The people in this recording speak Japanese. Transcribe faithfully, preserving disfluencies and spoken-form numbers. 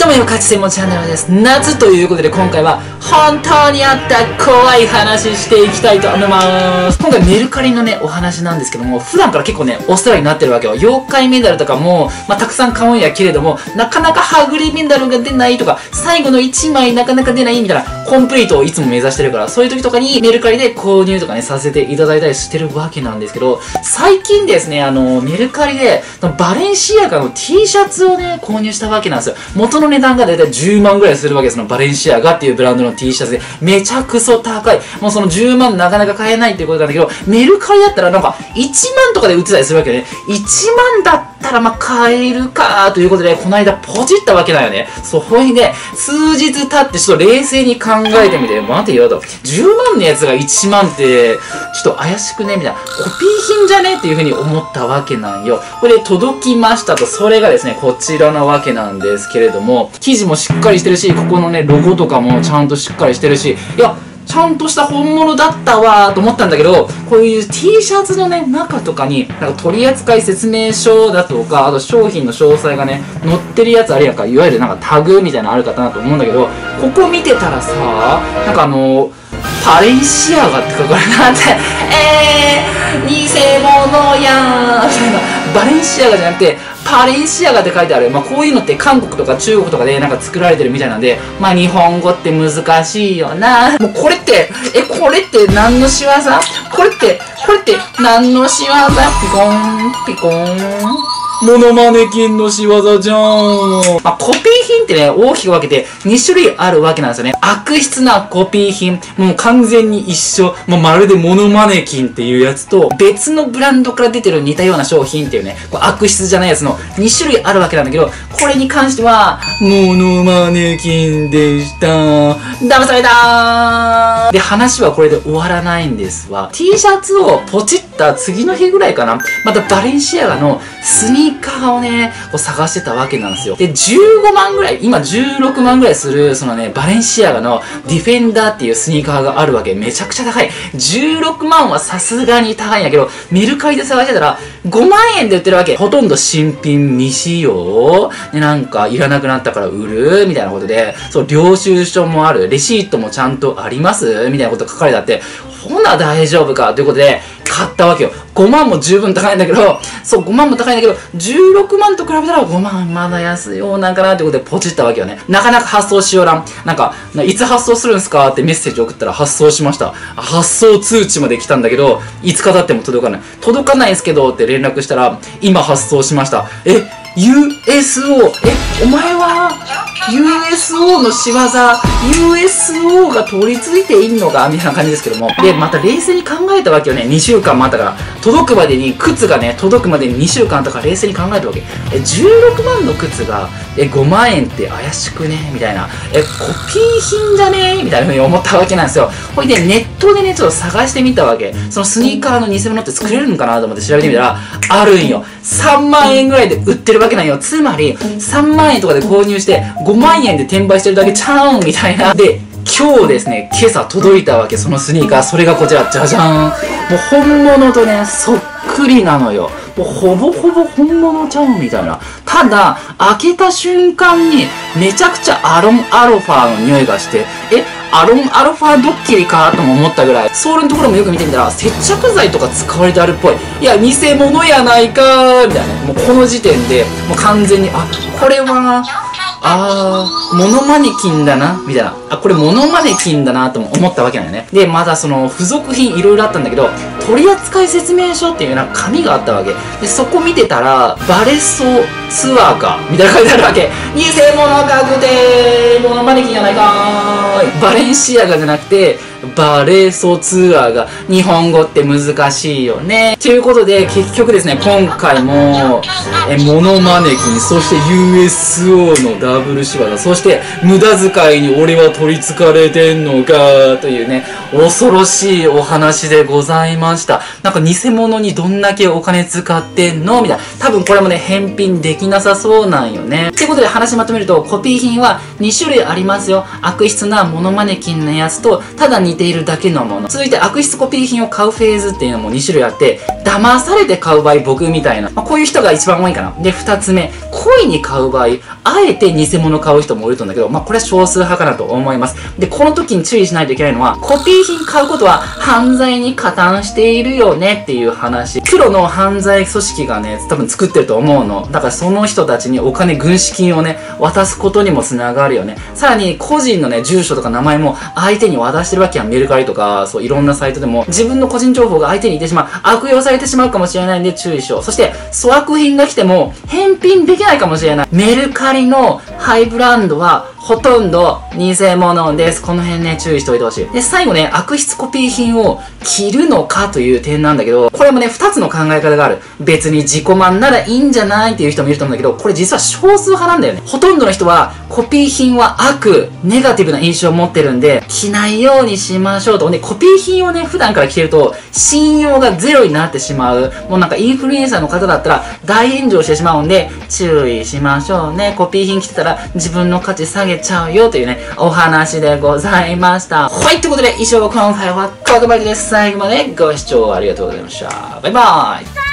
どうもよ、勝ち専門チャンネルです。夏ということで今回は本当にあった怖い話していきたいと思います。今回メルカリのね、お話なんですけども、普段から結構ね、お世話になってるわけよ。妖怪メダルとかも、まあ、たくさん買うんやけれども、なかなかはぐれメダルが出ないとか、最後のいちまいなかなか出ないみたいな、コンプリートをいつも目指してるから、そういう時とかにメルカリで購入とかね、させていただいたりしてるわけなんですけど、最近ですね、あの、メルカリで、バレンシアガの T シャツをね、購入したわけなんですよ。元の値段がだいたいじゅうまんぐらいするわけです。そのバレンシアガっていうブランドの T シャツで、めちゃくそ高い。もうそのじゅうまんなかなか買えないっていうことなんだけど、メルカリだったらなんかいちまんとかで売ってたりするわけね。いちまんだったらまあ買えるかということで、この間ポチったわけだよね。そこにね、数日経ってちょっと冷静に考えてみて、待てよと。じゅうまんのやつがいちまんって、ちょっと怪しくねみたいな。コピー品じゃねっていうふうに思ったわけなんよ。これで届きましたと、それがですね、こちらなわけなんですけれども、生地もしっかりしてるし、ここのね、ロゴとかもちゃんとしっかりしてるし、いや、ちゃんとした本物だったわーと思ったんだけど、こういう T シャツのね、中とかに、なんか取扱説明書だとか、あと商品の詳細がね、載ってるやつあるやんか、いわゆるなんかタグみたいなのあるかなと思うんだけど、ここ見てたらさ、なんかあのー、パレンシアガって書かれてあって、えー、偽物やーみたいな、バレンシアガじゃなくて、パレンシアガって書いてある。まあこういうのって韓国とか中国とかでなんか作られてるみたいなんで、まあ日本語って難しいよな。もうこれって、え、これって何の仕業？これって、これって何の仕業？ピコン、ピコン。モノマネキンの仕業じゃーん。まあ、コピー品ってね、大きく分けてに種類あるわけなんですよね。悪質なコピー品。もう完全に一緒。もうまるでモノマネキンっていうやつと、別のブランドから出てる似たような商品っていうね、こう悪質じゃないやつのに種類あるわけなんだけど、これに関しては、モノマネキンでした。騙されたー。で、話はこれで終わらないんですわ。T シャツをポチった次の日ぐらいかな。またバレンシアガのスニーカーをね、こう探してたわけなんですよ。で、じゅうごまんぐらい、今じゅうろくまんぐらいする、そのね、バレンシアガのディフェンダーっていうスニーカーがあるわけ。めちゃくちゃ高い。じゅうろくまんはさすがに高いんやけど、メルカリで探してたら、ごまんえんで売ってるわけ。ほとんど新品未使用。で、なんか、いらなくなったから売るみたいなことで、そう、領収書もある。レシートもちゃんとありますみたいなこと書かれてあって、ほな大丈夫かということで、買ったわけよ。ごまんも十分高いんだけど、そう、ごまんも高いんだけど、じゅうろくまんと比べたらごまんまだ安いようなんかなってことでポチったわけよね。なかなか発送しよらん。なんか、いつ発送するんすかってメッセージ送ったら発送しました。発送通知まで来たんだけど、いつか経っても届かない。届かないんすけどって連絡したら、今発送しました。え、ユーエスオー、え、お前は、ユーエスオー の仕業、ユーエスオー が取り付いていんのかみたいな感じですけども。で、また冷静に考えたわけよね。にしゅうかんもあったから。届くまでに、靴がね、届くまでににしゅうかんあったから冷静に考えたわけ。え、じゅうろくまんの靴が、え、ごまんえんって怪しくねみたいな。え、コピー品じゃねみたいな風に思ったわけなんですよ。ほいで、ネットでね、ちょっと探してみたわけ。そのスニーカーの偽物って作れるのかなと思って調べてみたら、あるんよ。さんまんえんぐらいで売ってるわけなんよ。つまり、さんまんえんとかで購入して、ごまんえんで転売してるだけちゃうんみたいな。で、今日ですね、今朝届いたわけ、そのスニーカー。それがこちら、じゃじゃーん。もう本物とね、そっくりなのよ。もうほぼほぼ本物ちゃうみたいな。ただ、開けた瞬間に、めちゃくちゃアロンアルファの匂いがして、え、アロンアルファドッキリかとも思ったぐらい。ソールのところもよく見てみたら、接着剤とか使われてあるっぽい。いや、偽物やないかーみたいな。もうこの時点で、もう完全に、あ、これは、あー、モノマネキンだな、みたいな。あ、これモノマネキンだな、とも思ったわけなんよね。で、まだその、付属品いろいろあったんだけど、取扱説明書っていうなんか紙があったわけ。で、そこ見てたら、バレソツアーか、みたいな書いてあるわけ。偽物確定モノマネキンやないかーい。バレンシアガじゃなくて、バレソツアーが、日本語って難しいよね。ということで、結局ですね、今回も、え、モノマネキン、そして ユーエスオー のダブル仕業、そして無駄遣いに俺は取り憑かれてんのか、というね、恐ろしいお話でございました。なんか偽物にどんだけお金使ってんのみたいな。多分これもね、返品できなさそうなんよね。ということで話まとめると、コピー品はに種類ありますよ。悪質なモノマネキンのやつと、ただ似ているだけのもの。続いて悪質コピー品を買うフェーズっていうのもに種類あって、騙されて買う場合、僕みたいな。まあ、こういう人が一番多いかな。で、二つ目、恋に買う場合、 あえて偽物買う人もいると思うんだけど、まあこれは少数派かなと思います。で、この時に注意しないといけないのは、コピー品買うことは犯罪に加担しているよねっていう話。黒の犯罪組織がね、多分作ってると思うの。だからその人たちにお金、軍資金をね、渡すことにもつながるよね。さらに個人のね、住所とか名前も相手に渡してるわけやん。メルカリとか、そういろんなサイトでも自分の個人情報が相手にいてしまう。悪用されてしまうかもしれないんで注意しよう。そして、粗悪品が来ても返品できないかもしれない。メルカリのハイブランドはほとんど偽物です。この辺ね、注意しておいてほしい。で、最後ね、悪質コピー品を着るのかという点なんだけど、これもね、二つの考え方がある。別に自己満ならいいんじゃないっていう人もいると思うんだけど、これ実は少数派なんだよね。ほとんどの人は、コピー品は悪、ネガティブな印象を持ってるんで、着ないようにしましょうと。ね、コピー品をね、普段から着てると、信用がゼロになってしまう。もうなんかインフルエンサーの方だったら、大炎上してしまうんで、注意しましょうね。コピー品着てたら、自分の価値下げちゃうよというね、お話でございました。はい、ということで以上今回はここまでです。最後までご視聴ありがとうございました。バイバーイ。